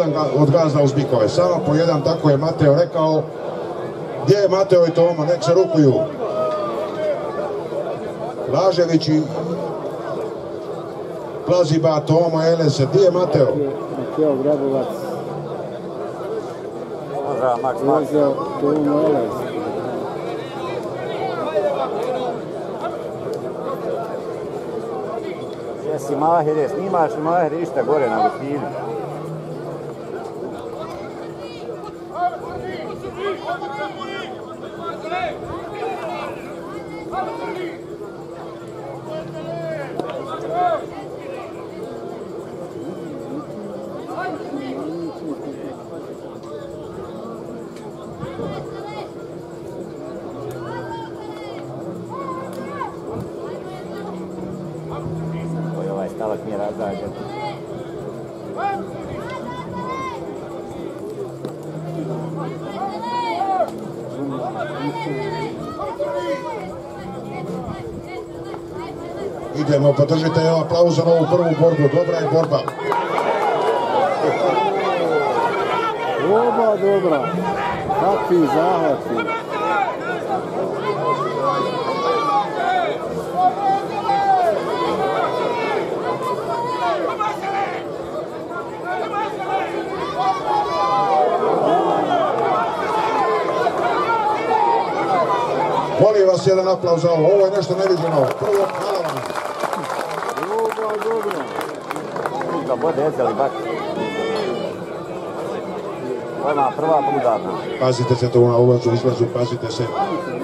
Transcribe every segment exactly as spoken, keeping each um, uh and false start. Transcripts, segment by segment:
od gazda uz bikove. Samo po jedan, tako je Mateo rekao. Gdje je Mateo i Tomo? Nek se rukuju. Lažević i Plaziba, Tomo, Eleza. Gdje je Mateo? Mateo, Grabovac. Ezel, Tomo, Eleza. Jesi Mahire, snimaš li Mahire išta gore na gostinu? Stavak nije razdađen. Idemo, podržite aplauz za novu prvu borbu. Dobra je borba. Oba dobra. Kakvi zahvati. Molim vas jedan aplauz za ovo. Ovo je nešto neviđeno. Prvo, hvala vam. Oba dobra. Da bude Ezel i bak. Ovo prva budarna. Pazite se to na ulazu, izlazu, pazite se.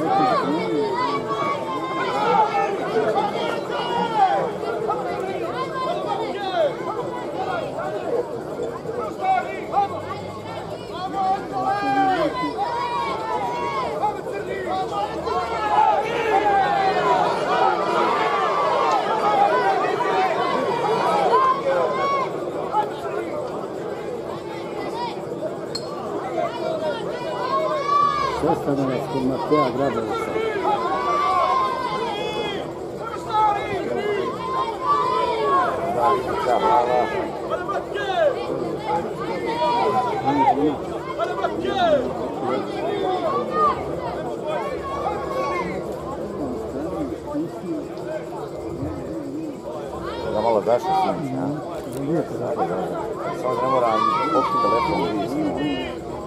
Šestanovac kod Matea Grabovca. Da malo daš na sinić, a? Samo da ne mora popiti telefon i snimati.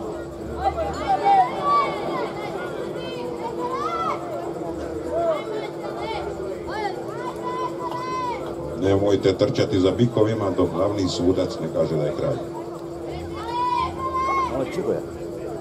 Nemojte trčati za bikovima dok glavni sudac ne kaže da je kraj. Ovo čugo je.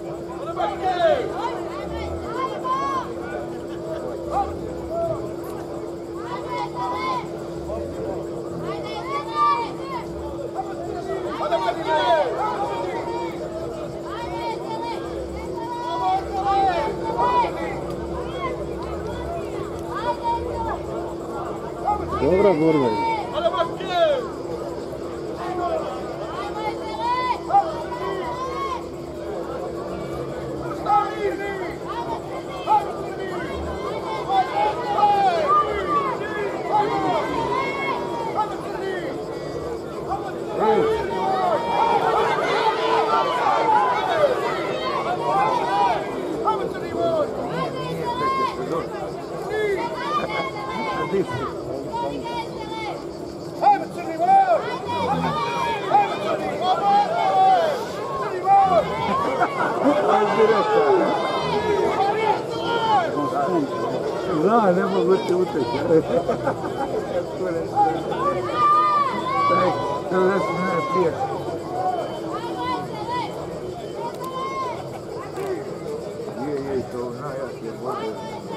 Dobra borba je. Da, ne mogu ti uteći. Taj, to da se ne pije. Je, je, to najjače vode.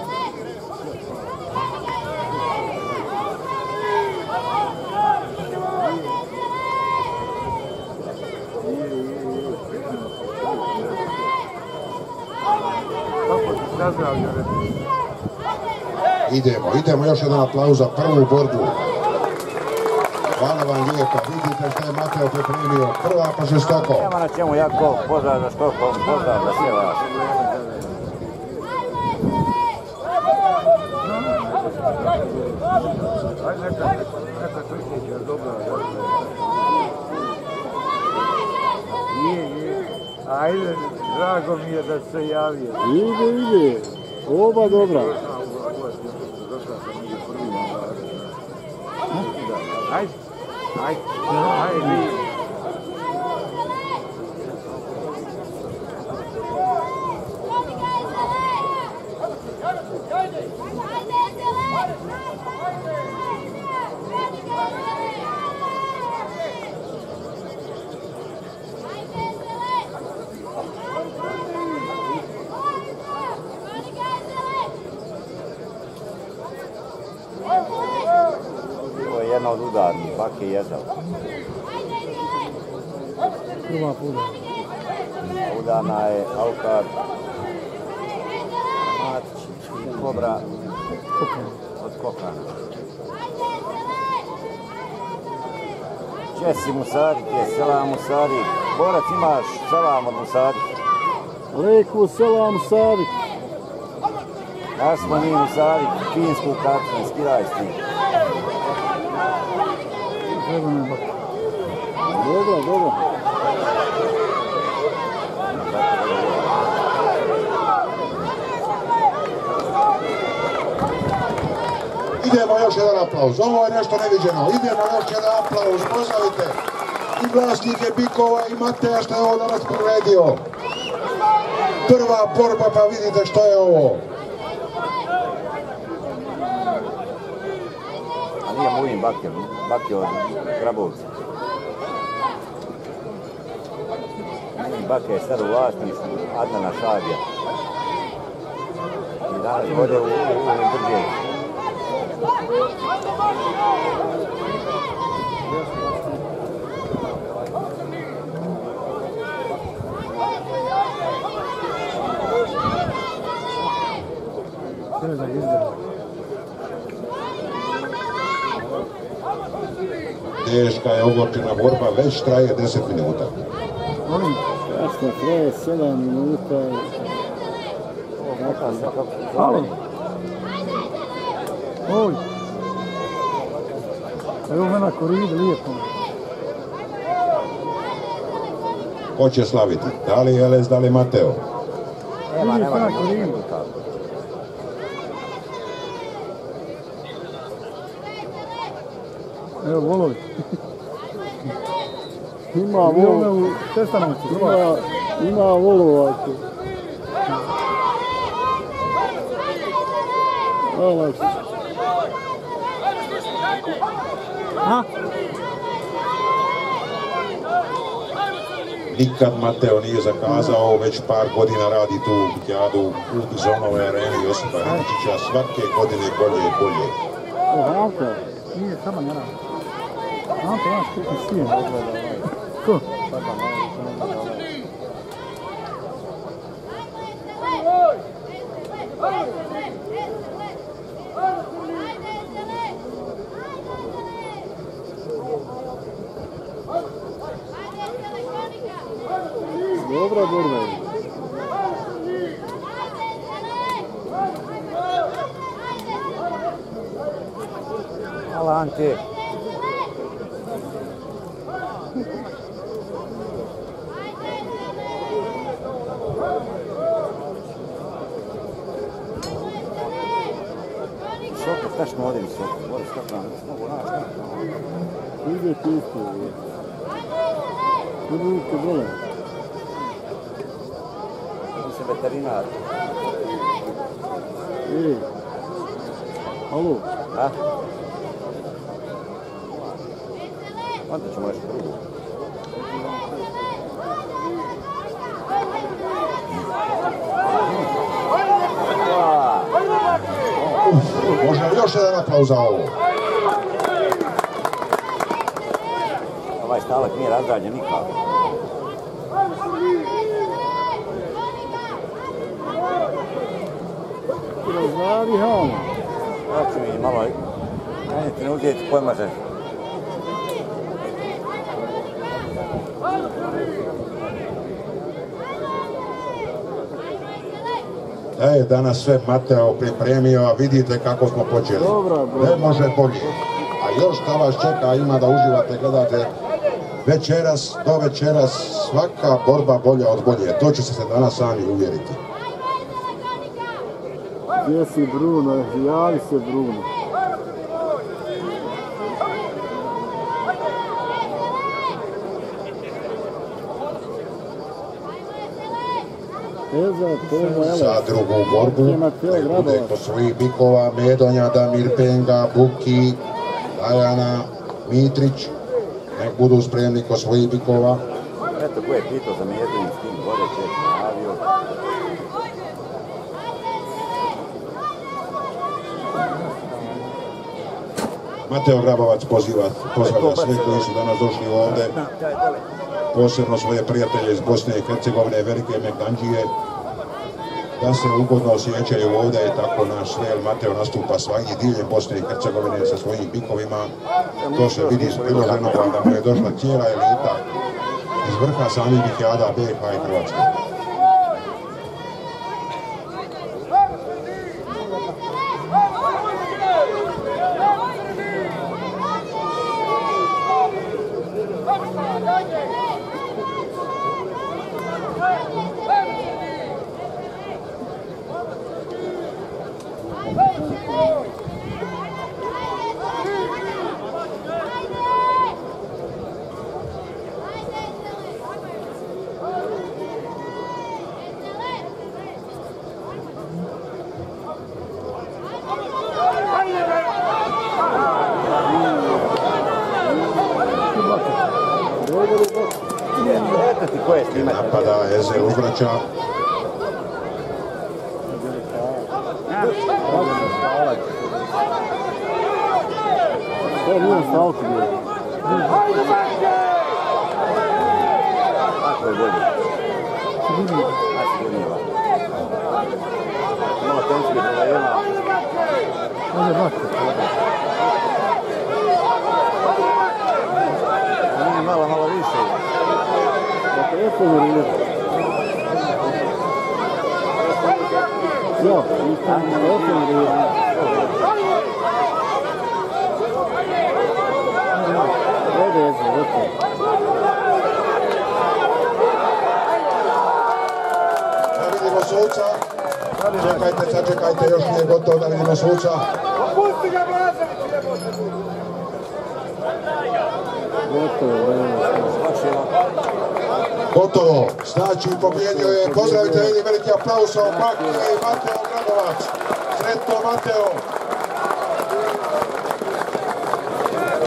Kako se sazdravlja, reći? Idemo, idemo, još jedan aplauz za prvu borbu. Hvala vam lijepa, vidite što je Mateo pripremio. Prva pa žestoko. Nema na čemu, jako pozdrav za Štokholm, pozdrav za sve vas. Ajde, neka, neka trčića, dobra. Je, je. Ajde, drago mi je da se javio. Ide, ide. Oba dobra. Ajde, ajde, ajde. Ovo je jedna od udarnih, bake i Ezel. Prva puda. Udarna je Alkar, Matić i Kobra od Kokana. Česi Musarik je, Selam Musarik. Borac imaš selam od Musarik. Leku selam Musarik. Ja smo mi Musarik, finsku kartu, ne skiraj s tim. Dobro, dobro. Idemo još jedan aplauz, ovo je nešto neviđeno, idemo još jedan aplauz, pozdravite i vlasnike Bikova i Mateja što je ovo danas priredio. Prva borba, pa vidite što je ovo. A nije mojim bake, bake od Grabovca. Mojim bake je sad u vlasništvu Adnana Šabija. I danas vode u Brđevi. Teška je ogorčena borba, već traje deset minuta. Molim, jasno, traje sedam minuta. Halo. Oj. Evo me na koridu, lijepo. Ko će slaviti? Da li Elez, da li Mateo? Nema, nema, nema. Evo, volovi. Ima volova. U Šestanovcu. Ima, ima volova. Hvala. Ha? Nikad Mateo nije zakazao, već par godina radi tu bukjadu u Bizonove areni Josipa Radičića, svake godine bolje i bolje. O, Anto, nije samo ne radi. Anto, znaš kako si. Ko? Dobra borba je. Hvala, Ante. Visoka, šta što ovdje visoka? Moraš kako nam, mogu naš. Ide ti isto. Ruke dole. Mislim veterinar. Ej. Alo. A? Onda ćemo nešto drugo. Može li još jedan aplauz za ovo? Ovaj stalak nije razrađen nikako. Razradi halo. Ja ću mi malo... Ajde ne uzeti pojma za... E, danas sve Mateo pripremio, a vidite kako smo počeli. Dobra, dobra. Ne može bolje. A još šta vas čeka, ima da uživate, gledate večeras, do večeras, svaka borba bolja od bolje. To će se danas sami uvjeriti. Gdje si Bruno? Javi se Bruno. Ezel, Tomo, Eleza. Za drugu borbu, nek bude kod svojih bikova, Medonja, Damir Penga, Buki, Dajana, Mitrić, nek budu spremni kod svojih bikova. Eto, ko je pitao za Medonja, s kim gore će javio. Mateo Grabovac poziva, pozdravlja sve koji su danas došli ovdje, posebno svoje prijatelje iz Bosne i Herzegovine, velike Megdanđije, da se ugodno osjećaju ovdje, tako naš Svel Mateo nastupa svaki diljem Bosne i Hercegovine sa svojim bikovima. To se vidi iz priloženog da mu je došla cijela elita iz vrha samih bikijada B H i Hrvatske. Napada, Ezel uzvraća. To nije stavki bilo. Tako je bolje. Malo tenčke problema. Može bak. Nije malo, malo više. Dakle, eto je rijed. Jo, nisam, eto je rijed. Ede Ezel, eto. Da vidimo suca. Čekajte, sačekajte, još nije gotovo da vidimo suca. Pusti ga, Blažević, Gotovo, znači pobjedio je, pozdravite, vidi veliki aplauz sa Opakije i Mateo Grabovac. Sretno Mateo!